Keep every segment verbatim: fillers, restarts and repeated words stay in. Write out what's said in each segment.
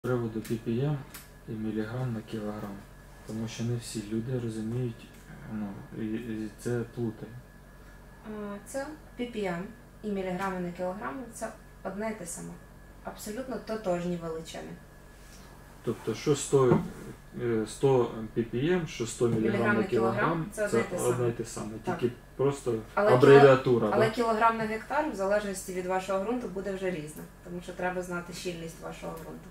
З приводу пі пі ем і міліграм на кілограм, тому що не всі люди розуміють, ну, і, і це плутає. Це пі пі ем і міліграми на кілограм – це одне і те саме. Абсолютно тотожні величини. Тобто, що сто, сто пі пі ем, що сто міліграм на кілограм – це одне і те саме, тільки просто але абревіатура. Але да? Кілограм на гектар, в залежності від вашого ґрунту, буде вже різне, тому що треба знати щільність вашого ґрунту.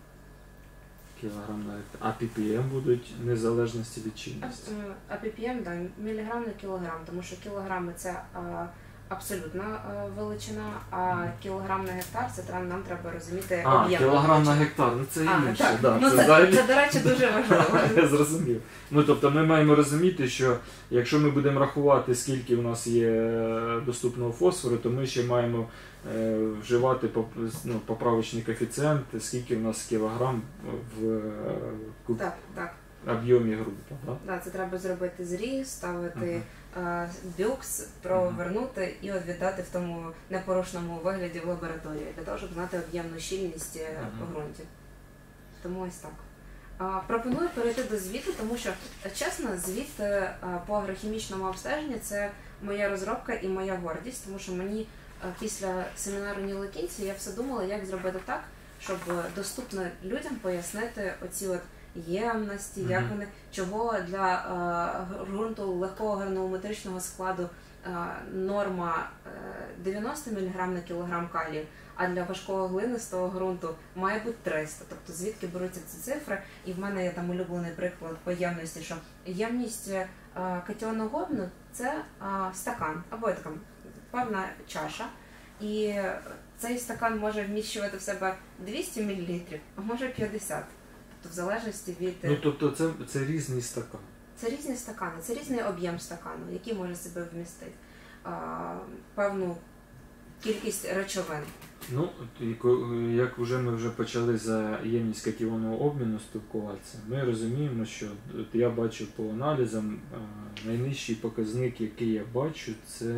Кілограм на гектар. А пі пі ем будуть в незалежності від щільності? А, а пі пі ем, так, да, міліграм на кілограм, тому що кілограми – це а, абсолютна а, величина, а mm. кілограм на гектар – це треба, нам треба розуміти а, об'єм. А, кілограм на гектар, ну це а, інше. Так. Да, ну, це, це, взагалі... це, до речі, дуже важливо. Я зрозумів. Ну, тобто ми маємо розуміти, що якщо ми будемо рахувати, скільки у нас є доступного фосфору, то ми ще маємо е, вживати ну, поправочний коефіцієнт, скільки у нас кілограм в так, так. об'ємі ґрунту. Так? Так, це треба зробити зріз, ставити uh-huh. бюкс, провернути uh-huh. і от віддати в тому непорушному вигляді в лабораторії, для того, щоб знати об'ємну щільність uh-huh. у ґрунті. Тому ось так. А, пропоную перейти до звіту, тому що, чесно, звіт а, по агрохімічному обстеженню – це моя розробка і моя гордість, тому що мені а, після семінару Нілокінці я все думала, як зробити так, щоб доступно людям пояснити оці от ємності, mm-hmm. як вони, чого для а, ґрунту легкого гранулометричного складу а, норма а, дев'яносто міліграм на кілограм калію, а для важкого глинистого ґрунту має бути триста. Тобто звідки беруться ці цифри, і в мене є там улюблений приклад по ємності, що ємність а, катіонного обміну – це а, стакан, або така певна чаша, і цей стакан може вміщувати в себе двісті мілілітрів, а може п'ятдесят. В залежності від... Ну, тобто це, це різний стакан. Це різні стакани, це різний об'єм стакану, який може себе вмістити а, певну кількість речовин. Ну, як вже ми вже почали за ємність катіонного обміну спілкуватися, ми розуміємо, що я бачу по аналізам, найнижчий показник, який я бачу, це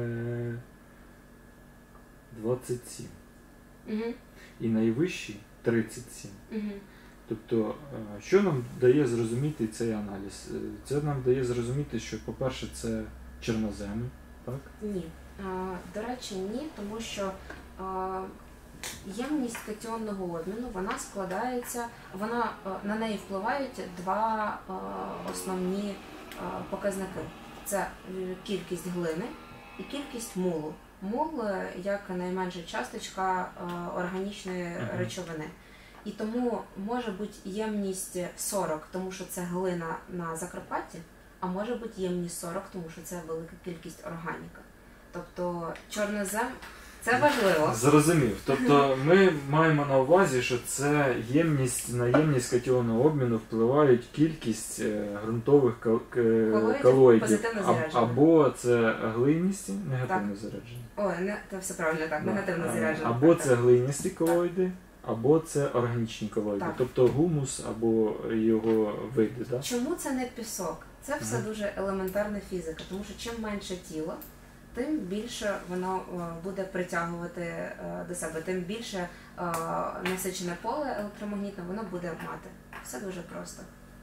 двадцять сім. Угу. І найвищий тридцять сім. Угу. Тобто, що нам дає зрозуміти цей аналіз? Це нам дає зрозуміти, що, по-перше, це чорноземи, так? Ні. А, до речі, ні, тому що а, ємність катіонного обміну, вона складається, вона, на неї впливають два а, основні а, показники. Це кількість глини і кількість мулу. Мул як найменша часточка а, органічної uh-huh. речовини. І тому може бути ємність сорок, тому що це глина на Закарпатті, а може бути ємність сорок, тому що це велика кількість органіка. Тобто чорнозем – це важливо. Зрозумів. Тобто ми маємо на увазі, що це ємність, на ємність катіонного обміну впливають кількість ґрунтових колоїдів, колоїдів або це глиністі, негативно так. заряджені. Ой, не, це все правильно так, негативно заряджені. Або це глиністі колоїди. Або це органічні колоїди, так. тобто гумус або його види. Да? Чому це не пісок? Це все ага. дуже елементарна фізика, тому що чим менше тіло, тим більше воно буде притягувати до себе, тим більше насичене поле електромагнітне воно буде мати. Все дуже просто.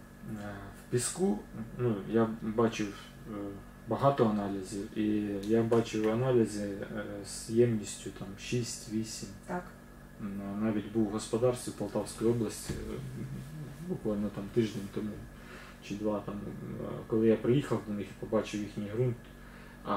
В піску, ну, я бачив багато аналізів, і я бачив аналізи з ємністю там шість-вісім. Так. Навіть був в господарстві Полтавської області, буквально там тиждень тому чи два, там, коли я приїхав до них і побачив їхній ґрунт, а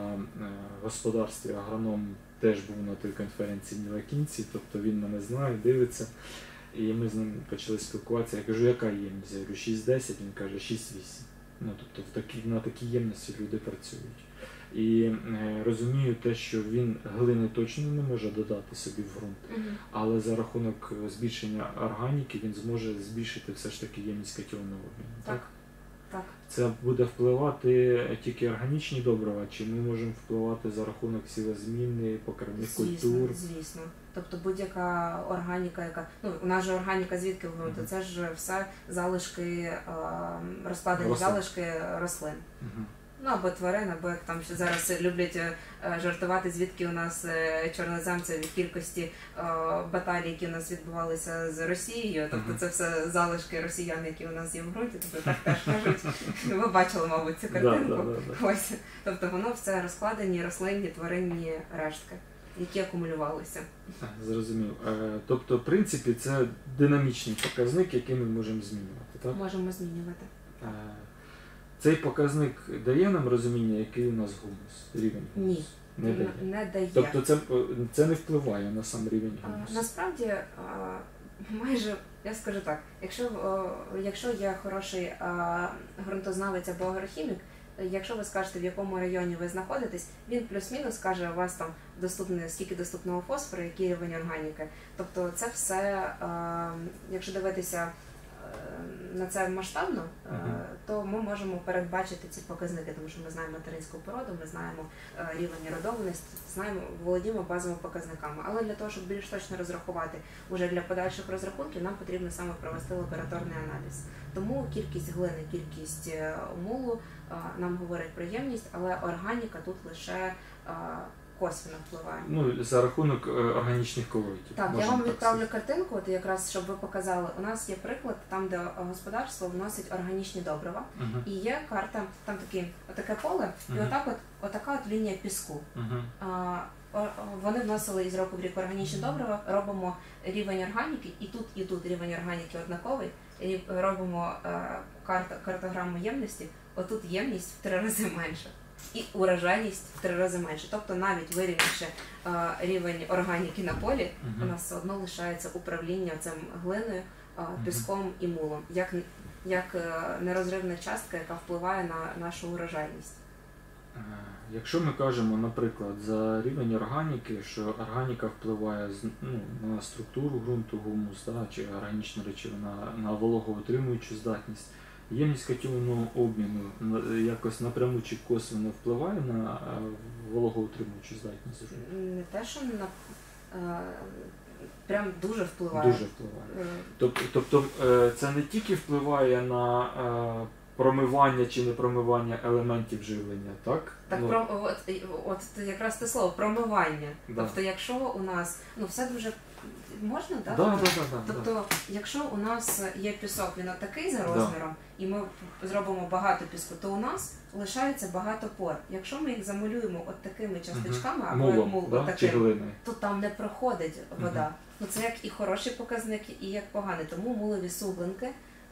в господарстві агроном теж був на той конференції Нілокінці, тобто він мене знає, дивиться, і ми з ним почали спілкуватися. Я кажу, яка ємність? Я кажу, шість-десять, він каже, шість-вісім. Ну, тобто в такі, на такій ємності люди працюють. І е, розумію те, що він глини точно не може додати собі в ґрунт, uh-huh. але за рахунок збільшення органіки він зможе збільшити все ж таки ємність катіонного обміну. Так. Так? Так. Це буде впливати тільки органічні добрива, чи ми можемо впливати за рахунок сілозмінних, покривних культур? Звісно. Тобто будь-яка органіка, яка, ну, у нас же органіка звідки в ґрунту, uh-huh. це ж все залишки, е, розкладені рослин. залишки рослин. Uh-huh. Ну, або тварин, або як там ще зараз люблять е, жартувати, звідки у нас е, чорноземці від кількості е, баталій, які у нас відбувалися з Росією. Тобто Мгм. це все залишки росіян, які у нас є в ґрунті. Тобто так теж кажуть. Ви бачили, мабуть, цю Да, картинку. да, да, да. Ось. Тобто воно все розкладені рослинні, тваринні рештки, які акумулювалися. А, Зрозумів. Е, Тобто, в принципі, це динамічний показник, який ми можемо змінювати, так? Можемо змінювати. Е, Цей показник дає нам розуміння, який у нас гумус, рівень гумусу? Ні. Не дає. Не дає. Тобто це, це не впливає на сам рівень А, гумусу? Насправді, а, майже, я скажу так, якщо, о, якщо є хороший а, ґрунтознавець або агрохімік, якщо ви скажете, в якому районі ви знаходитесь, він плюс-мінус каже, у вас там доступне, скільки доступного фосфору, який рівень органіки. Тобто це все, а, якщо дивитися на це масштабно, е, Мгм. то ми можемо передбачити ці показники, тому що ми знаємо материнську породу, ми знаємо е, рівень родовленості, знаємо, володіємо базовими показниками. Але для того, щоб більш точно розрахувати уже для подальших розрахунків, нам потрібно саме провести лабораторний аналіз. Тому кількість глини, кількість е, мулу е, нам говорить про ємність, але органіка тут лише е, косвенно впливає. Ну, за рахунок е, органічних колоїдів. Так, я можна вам так відправлю сказати. картинку, от якраз щоб ви показали. У нас є приклад, там, де господарство вносить органічні добрива, Мгм. і є карта, там такі, отаке поле, і Мгм. отак от, отака от лінія піску. Мгм. А, о- о- вони вносили із року в рік органічні добрива, робимо рівень органіки, і тут, і тут рівень органіки однаковий, і робимо е, карта, картограму ємності, отут ємність в три рази менша. І урожайність в три рази менше. Тобто навіть вирівнявши е, рівень органіки на полі, Мгм. у нас все одно лишається управління цим глиною, е, піском і мулом, як, як е, нерозривна частка, яка впливає на нашу урожайність. Е, Якщо ми кажемо, наприклад, за рівень органіки, що органіка впливає з- ну, на структуру ґрунту, гумус, да, чи органічна речовина, на вологоутримуючу здатність, ємність катіонного обміну на- якось напряму чи косвенно впливає на е, вологоутримуючу здатність ґрунту? Не те, що на, е, прям дуже впливає. Дуже впливає. Е, Тобто, тобто е, це не тільки впливає на е, промивання чи не промивання елементів живлення, так? Так, Ну, про, от, от якраз те слово промивання. Да. Тобто, якщо у нас, ну все дуже можна, да? да, да, Тобто, да, да, да. тобто, якщо у нас є пісок, він отакий за Да. розміром, і ми зробимо багато піску, то у нас лишається багато пор. Якщо ми їх замалюємо от такими часточками, або як Мулом, мул, да? от чи таким, глиною. то там не проходить вода. Ну це як і хороший показник, і як поганий. Тому мулові суглинки,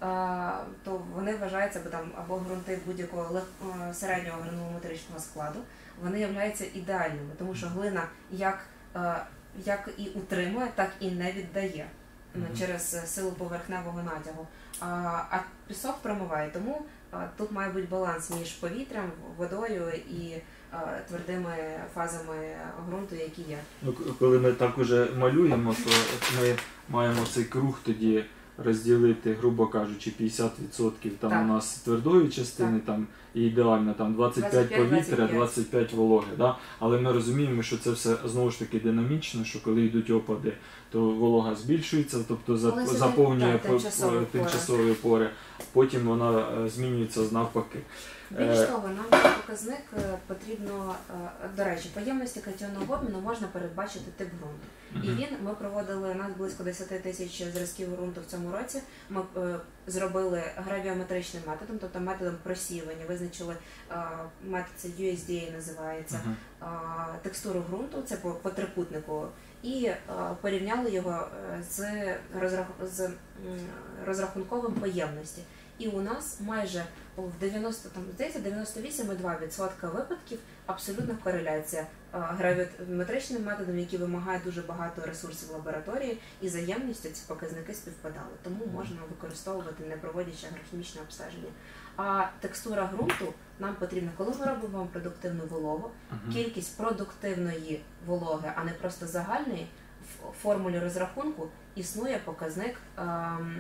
а, то вони вважаються, бо там або ґрунти будь-якого лег- а, середнього гранулометричного складу, вони являються ідеальними, тому що глина як, а, як і утримує, так і не віддає ну, Мгм. через силу поверхневого натягу. А, а пісок промиває, тому а, тут має бути баланс між повітрям, водою і а, твердими фазами ґрунту, які є. Ну, к- коли ми так уже малюємо, то ми маємо цей круг тоді розділити, грубо кажучи, п'ятдесят відсотків там Так. у нас твердої частини, там і ідеально там двадцять п'ять двадцять п'ять, повітря, двадцять п'ять. двадцять п'ять вологи. Да? Але ми розуміємо, що це все знову ж таки динамічно, що коли йдуть опади, то волога збільшується, тобто Але зап- це заповнює так, по- тимчасові по- пори. тимчасові пори, потім вона е, змінюється навпаки. Більш Е, того, нам цей показник е, потрібно, е, до речі, по ємності катіонного обміну можна передбачити тип ґрунту. І Мгм. він, ми проводили, у нас близько десять тисяч зразків ґрунту в цьому році. Ми е, зробили гравіометричним методом, тобто методом просіювання, визначили е, метод, це ю ес ді ей називається, Мгм. е, текстуру ґрунту, це по, по трикутнику, і е, порівняли його е, з, розрах... з м, розрахунковим по ємності. І у нас майже в дев'яносто, там, здається, дев'яносто вісім цілих два десятих відсотка випадків абсолютна кореляція а, гравіметричним методом, який вимагає дуже багато ресурсів лабораторії, і за ємністю ці показники співпадали. Тому можна використовувати, не проводячи агрохімічне обстеження. А текстура ґрунту нам потрібна, коли ми робимо продуктивну вологу, Мгм. кількість продуктивної вологи, а не просто загальної, в формулі розрахунку існує показник ем,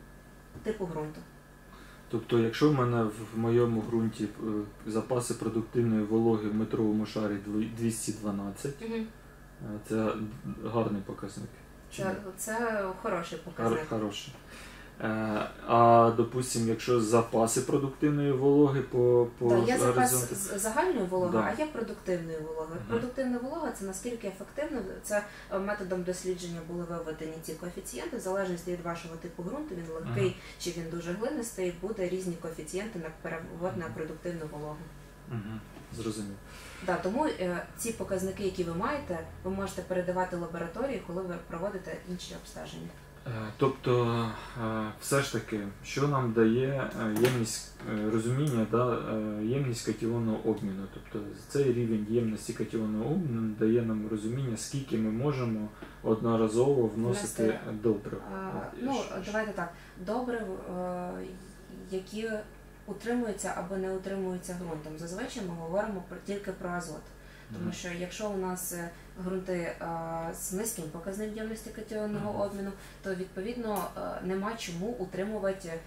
типу ґрунту. Тобто, якщо в мене в моєму ґрунті е, запаси продуктивної вологи в метровому шарі дві- двісті дванадцять, е, це гарний показник. Чи Це, ні? це хороший Хор- показник. Хороший. Е, А, допустим, якщо запаси продуктивної вологи по, по Да, є запас горизонту. з- загальної вологи, Да. а є продуктивної вологи. Мгм. Продуктивна волога це наскільки ефективно, це е, методом дослідження були виведені ці коефіцієнти, в залежності від вашого типу ґрунту, він легкий Ага. чи він дуже глинистий, буде різні коефіцієнти на перевод на продуктивну вологу. Угу. Зрозумів. Да, тому е, ці показники, які ви маєте, ви можете передавати лабораторії, коли ви проводите інші обстеження. Е, Тобто, е, все ж таки, що нам дає е, ємність е, розуміння, да, е, ємність катіонного обміну. Тобто цей рівень ємності катіонного обміну дає нам розуміння, скільки ми можемо одноразово вносити Внести, добрив. А, От, ну, що- давайте так, добрив, е, які утримуються або не утримуються ґрунтом. Зазвичай ми говоримо про, тільки про азот. Тому Мгм. що якщо у нас е, ґрунти е, з низьким показником ємності катіонного Мгм. обміну, то відповідно е, нема чому утримувати е,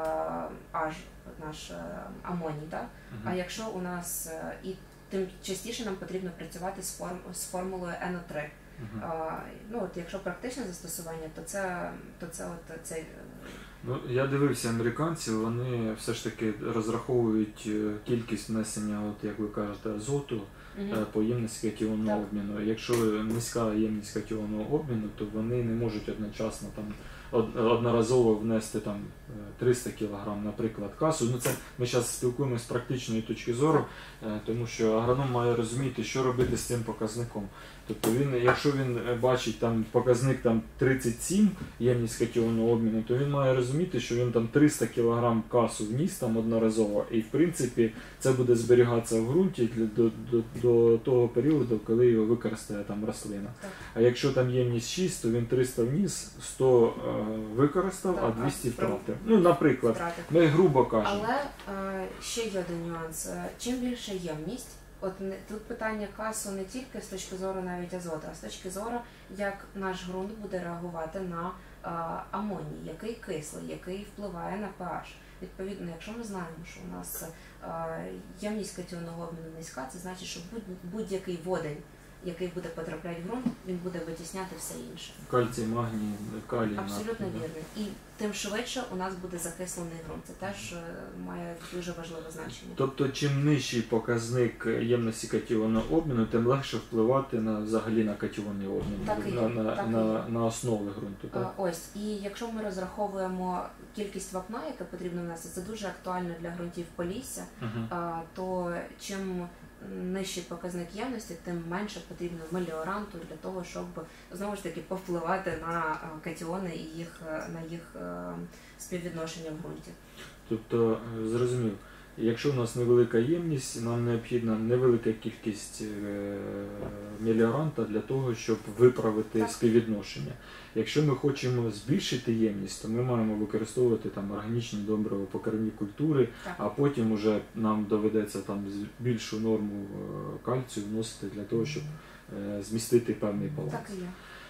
аж наш е, амоній. Да? Мгм. А якщо у нас е, і тим частіше нам потрібно працювати з, форм, з формулою Н О три. Мгм. А, ну, от якщо практичне застосування, то це, то це от цей. Ну, я дивився американців, вони все ж таки розраховують е, кількість внесення, от як ви кажете, азоту е, по ємності катіонного Так. обміну. Якщо низька ємність катіонного обміну, то вони не можуть одночасно там од- одноразово внести там е, триста кілограм, наприклад, касу. Ну це ми зараз спілкуємося з практичної точки зору, е, тому що агроном має розуміти, що робити з цим показником. Тобто він, якщо він е, бачить там показник там тридцять сім ємність катіонного обміну, то він має розуміти, що він там триста кілограм касу вніс там одноразово, і в принципі це буде зберігатися в ґрунті для- до, до, до того періоду, коли його використає там рослина. Так. А якщо там ємність шість, то він триста вніс, сто е, використав, Так, а двісті а втратив. Ну, наприклад, Втрати. ми грубо кажемо. Але е, ще є один нюанс. Е, Чим більша ємність, от не, тут питання касу не тільки з точки зору навіть азоту, а з точки зору, як наш ґрунт буде реагувати на е, амоній, який кислий, який впливає на pH. Відповідно, якщо ми знаємо, що у нас е, ємність катіонного обміну низька, це значить, що будь- будь-який водень, який буде потрапляти в ґрунт, він буде витісняти все інше. Кальцій, магній, калій. Абсолютно нафту, да. вірно. І тим швидше у нас буде закислений ґрунт. Це теж е, має дуже важливе значення. Тобто, чим нижчий показник ємності катіонного обміну, тим легше впливати на взагалі на катіонний обмін, Так і є, на, на, так і на, є. на основи ґрунту. А, Так? Ось, і якщо ми розраховуємо кількість вапна, яке потрібно внести, це дуже актуально для ґрунтів Полісся, Угу. а, то чим нижчий показник ємності, тим менше потрібно меліоранту для того, щоб знову ж таки повпливати на а, катіони і їх е, на їх е, співвідношення в ґрунті. Тобто, е, зрозумів, якщо в нас невелика ємність, нам необхідна невелика кількість е, меліоранта для того, щоб виправити Так. співвідношення. Якщо ми хочемо збільшити ємність, то ми маємо використовувати там органічні добрива по кормі культури, Так. а потім уже нам доведеться там з- більшу норму е, кальцію вносити для того, щоб е, змістити певний баланс. Так і є.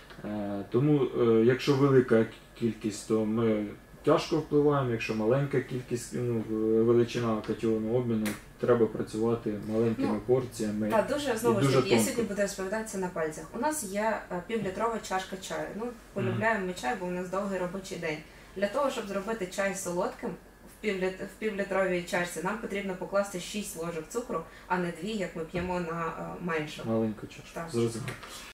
Е, Тому, е, якщо велика кількість, то ми тяжко впливаємо, якщо маленька кількість, ну, величина катіонного обміну, треба працювати маленькими Ну, порціями. Так, дуже знову і ж дуже таки, я тонко. сьогодні буду розповідати це на пальцях. У нас є е, півлітрова чашка чаю. Ну, полюбляємо ми чай, бо у нас довгий робочий день. Для того, щоб зробити чай солодким в півліт... в півлітровій чашці, нам потрібно покласти шість ложок цукру, а не дві, як ми п'ємо на е, меншу. Маленьку чашку. Так. Зрозуміло.